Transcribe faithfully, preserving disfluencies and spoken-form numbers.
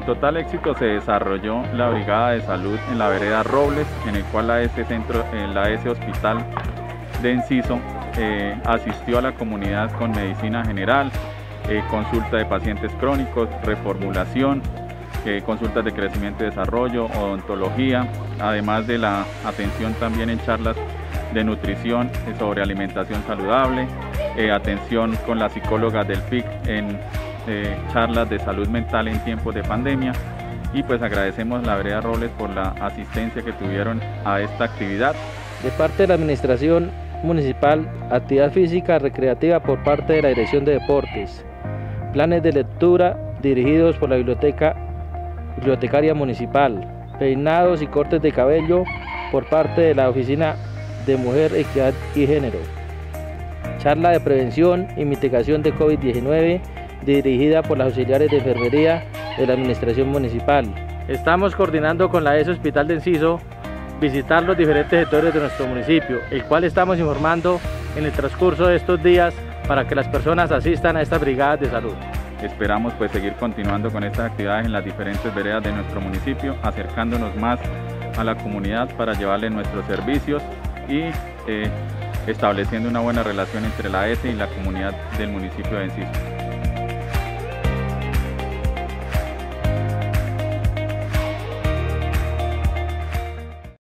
total éxito se desarrolló la Brigada de Salud en la vereda Robles, en el cual la A S Centro, la A S Hospital de Enciso eh, asistió a la comunidad con medicina general, eh, consulta de pacientes crónicos, reformulación, eh, consultas de crecimiento y desarrollo, odontología, además de la atención también en charlas de nutrición eh, sobre alimentación saludable, eh, atención con la psicóloga del P I C en eh, charlas de salud mental en tiempos de pandemia. Y pues agradecemos a la vereda Robles por la asistencia que tuvieron a esta actividad. De parte de la administración municipal, actividad física recreativa por parte de la Dirección de Deportes, planes de lectura dirigidos por la biblioteca bibliotecaria municipal, peinados y cortes de cabello por parte de la Oficina de Mujer, Equidad y Género, charla de prevención y mitigación de COVID diecinueve dirigida por las auxiliares de enfermería de la administración municipal. Estamos coordinando con la A S Hospital de Enciso visitar los diferentes sectores de nuestro municipio, el cual estamos informando en el transcurso de estos días para que las personas asistan a estas brigadas de salud. Esperamos pues seguir continuando con estas actividades en las diferentes veredas de nuestro municipio, acercándonos más a la comunidad para llevarle nuestros servicios y eh, estableciendo una buena relación entre la A S y la comunidad del municipio de Enciso.